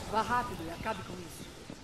Vá rápido e acabe com isso.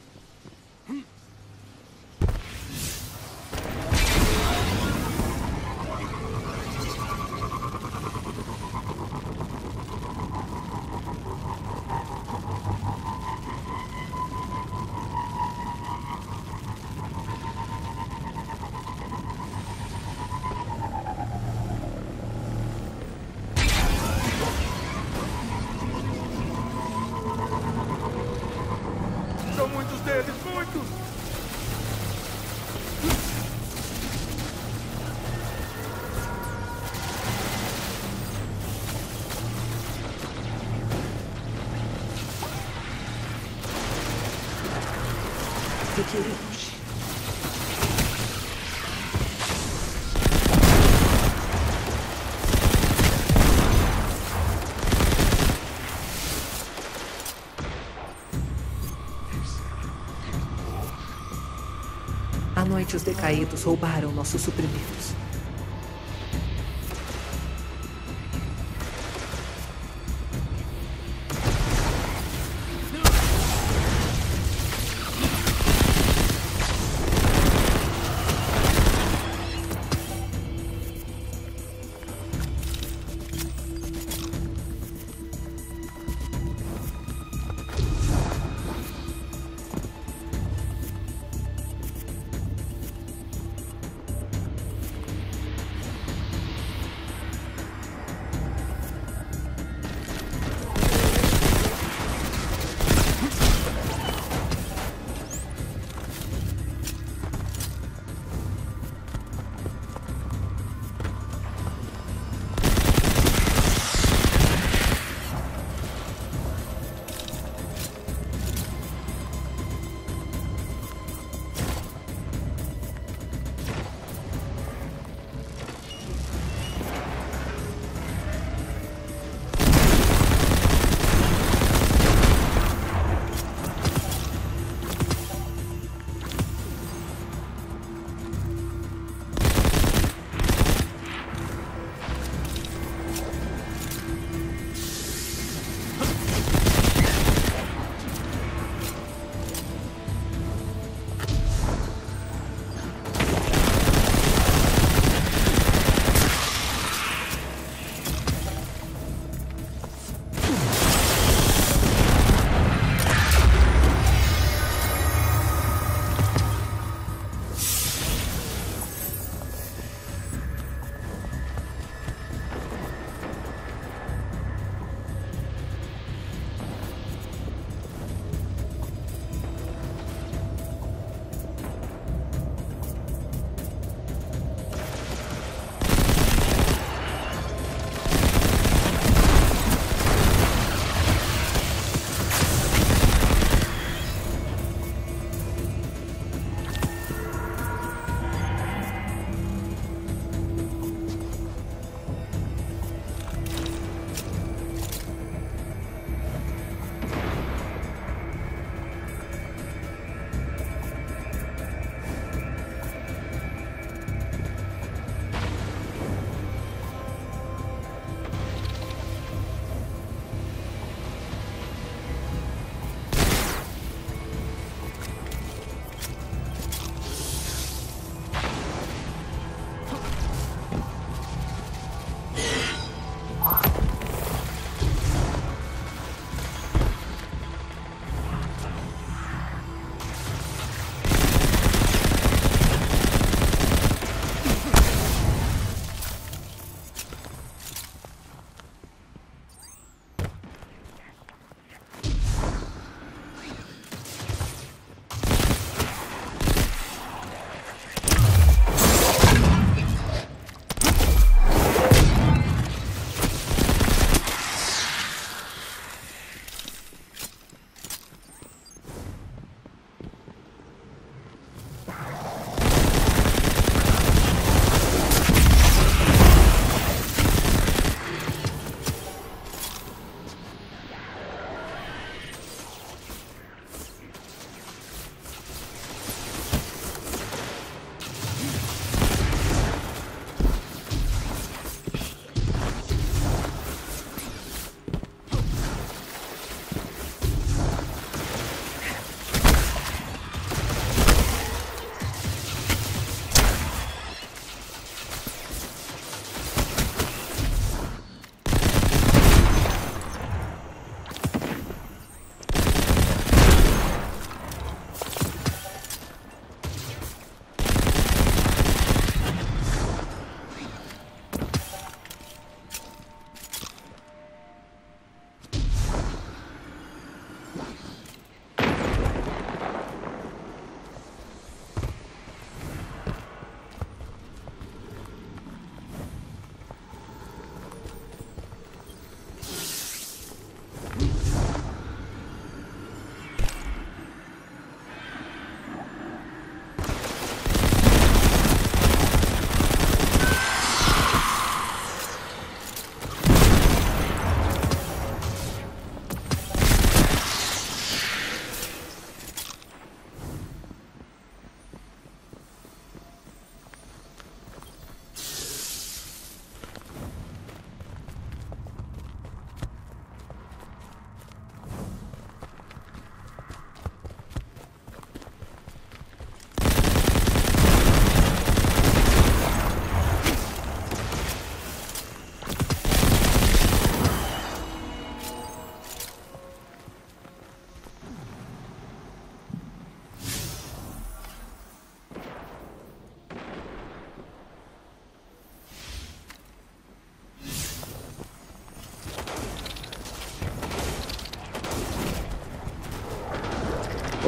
São muitos deles, muitos! Fique longe. À noite, os decaídos roubaram nossos suprimentos.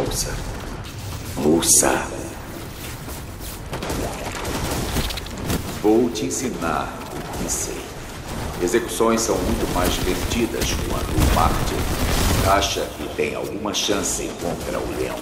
Ouça. Ouça. Vou te ensinar o que sei. Execuções são muito mais divertidas quando o mártir acha que tem alguma chance contra o leão.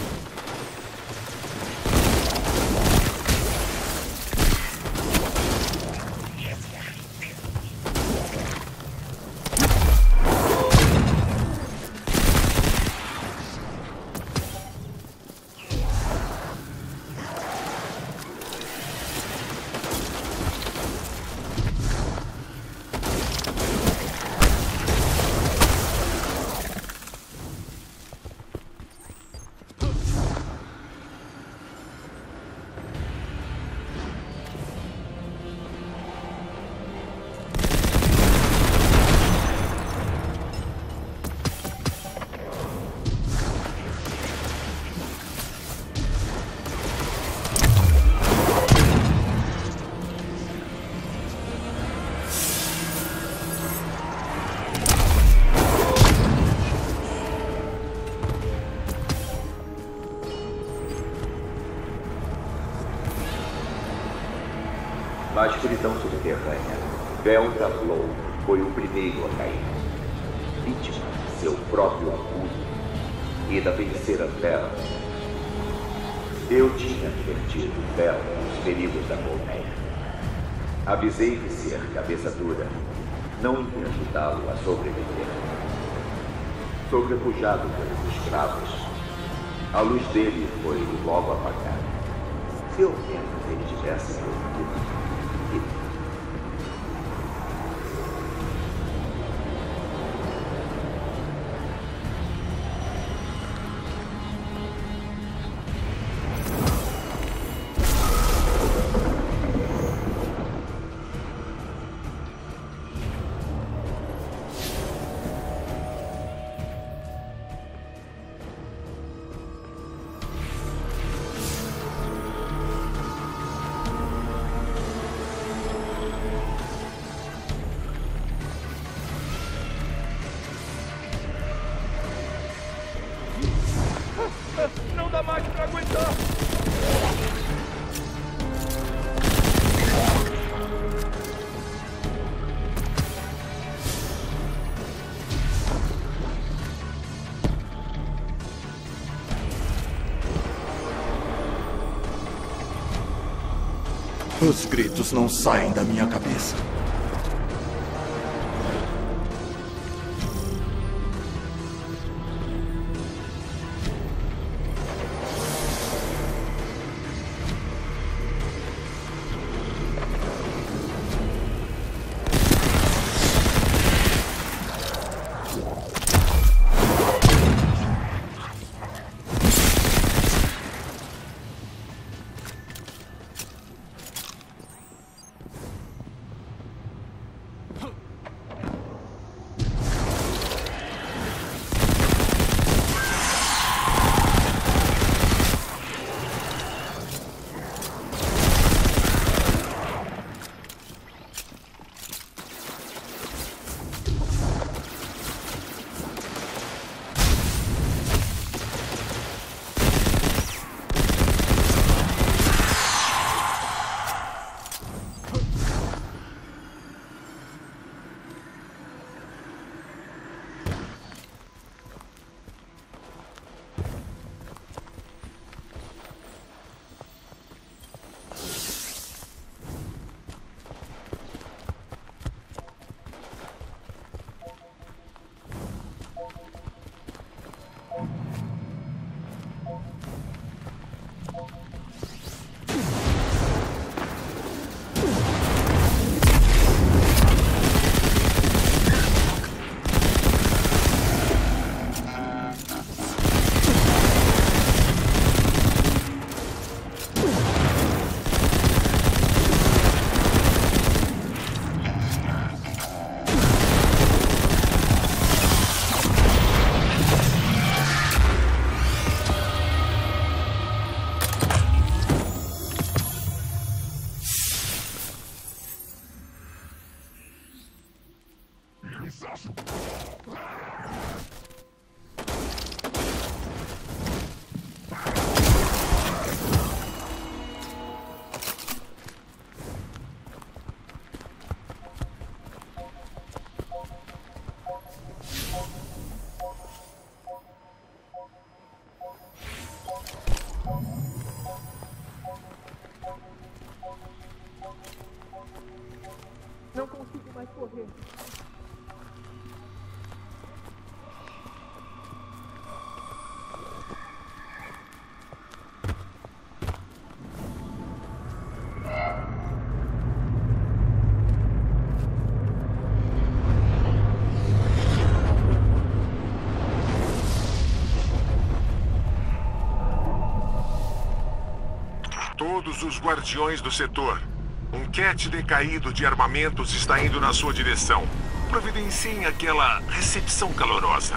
Na escuridão subterrânea, Vel'Dazlow foi o primeiro a cair, vítima de seu próprio orgulho e da feiticeira Bella. Eu tinha advertido Bella dos perigos da colmeia. Avisei de ser cabeça dura, não ia ajudá-lo a sobreviver. Sou refugado pelos escravos. A luz dele foi logo apagada. Se ao menos ele tivesse sobrevivido. Não dá mais pra aguentar! Os gritos não saem da minha cabeça. mais correr. Todos os guardiões do setor. Um cat decaído de armamentos está indo na sua direção. Providenciem aquela recepção calorosa.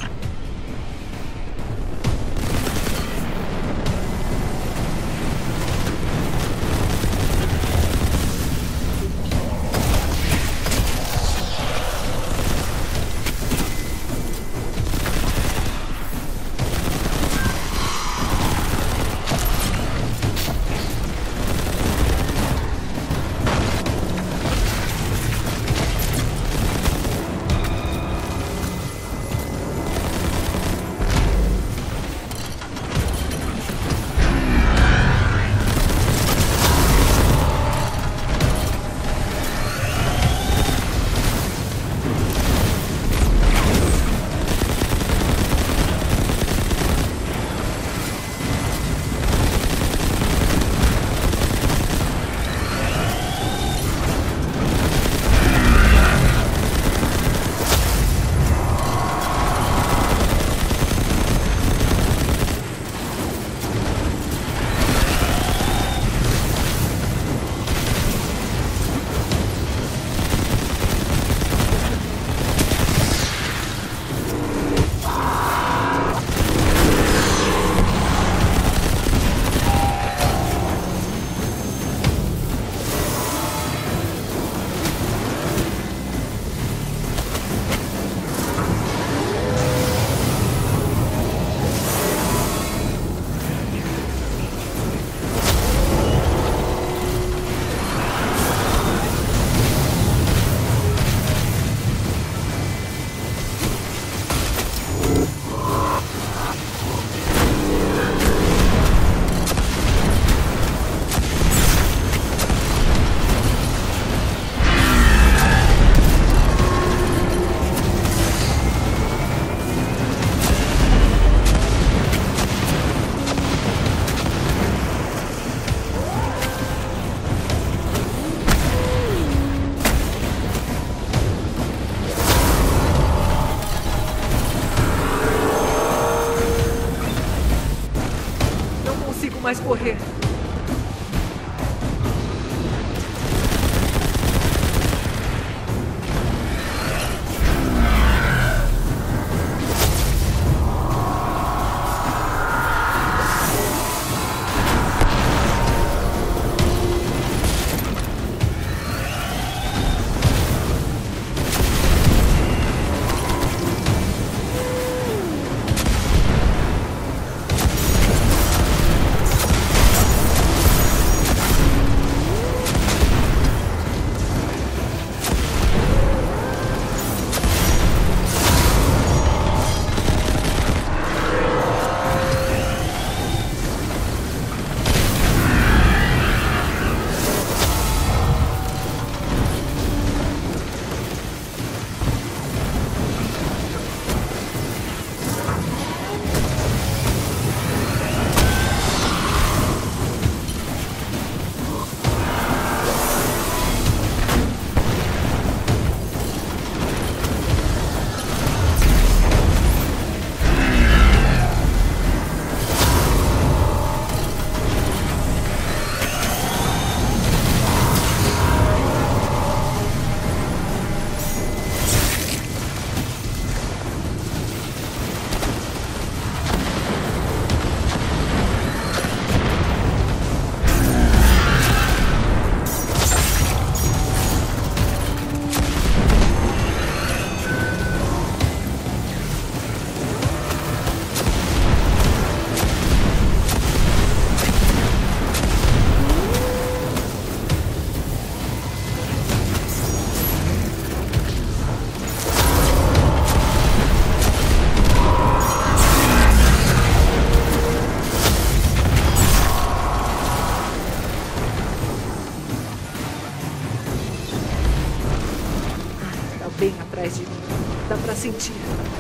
Mais correr. bem atrás de mim. Dá pra sentir.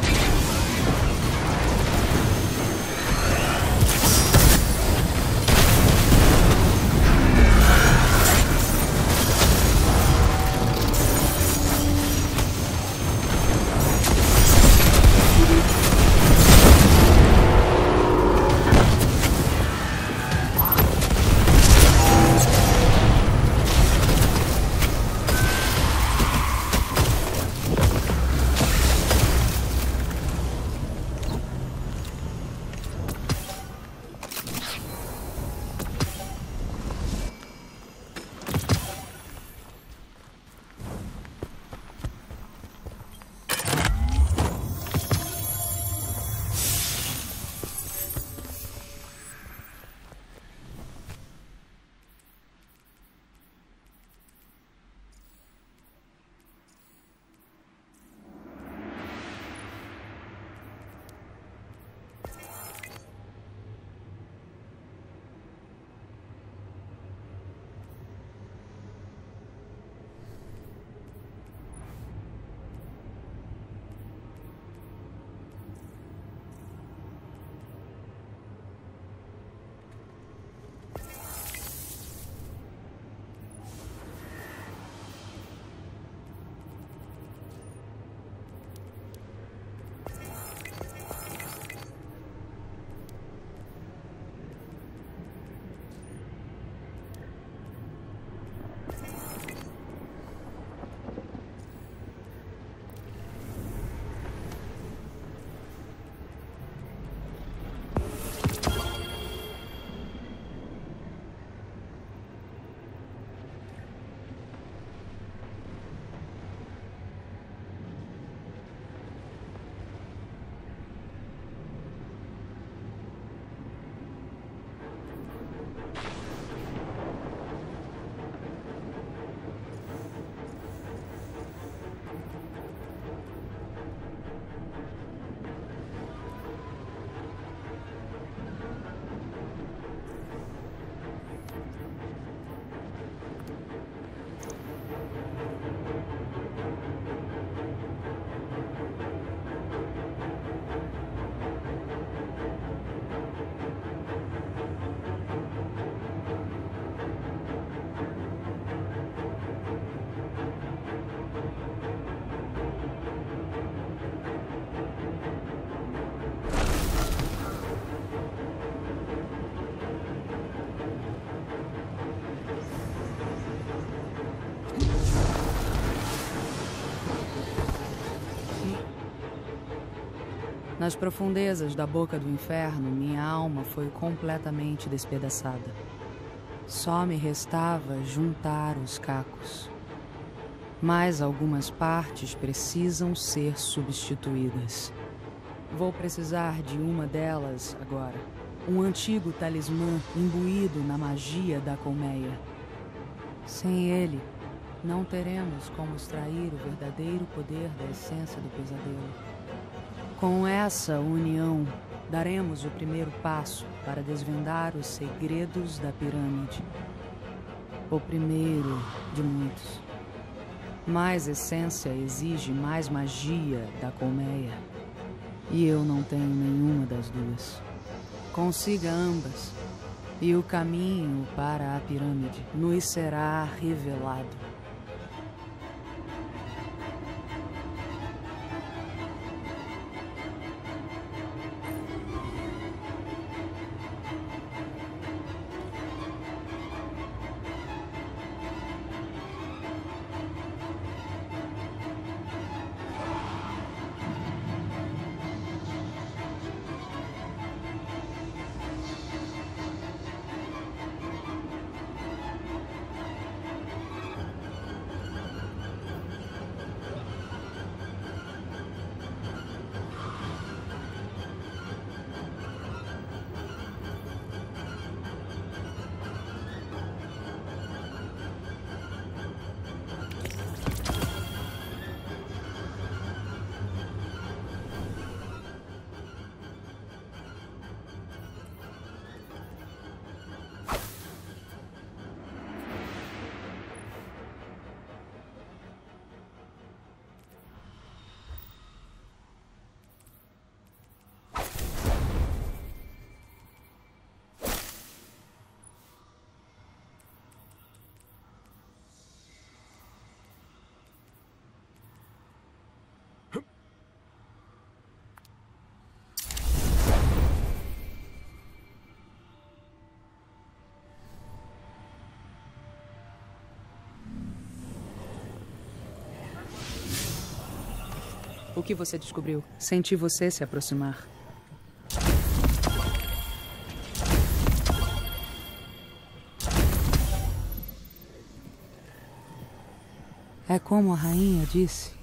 Nas profundezas da boca do inferno, minha alma foi completamente despedaçada. Só me restava juntar os cacos. Mas algumas partes precisam ser substituídas. Vou precisar de uma delas agora. Um antigo talismã imbuído na magia da colmeia. Sem ele, não teremos como extrair o verdadeiro poder da essência do pesadelo. Com essa união, daremos o primeiro passo para desvendar os segredos da pirâmide. O primeiro de muitos. Mais essência exige mais magia da colmeia. E eu não tenho nenhuma das duas. Consiga ambas, e o caminho para a pirâmide nos será revelado. O que você descobriu? Senti você se aproximar. É como a rainha disse.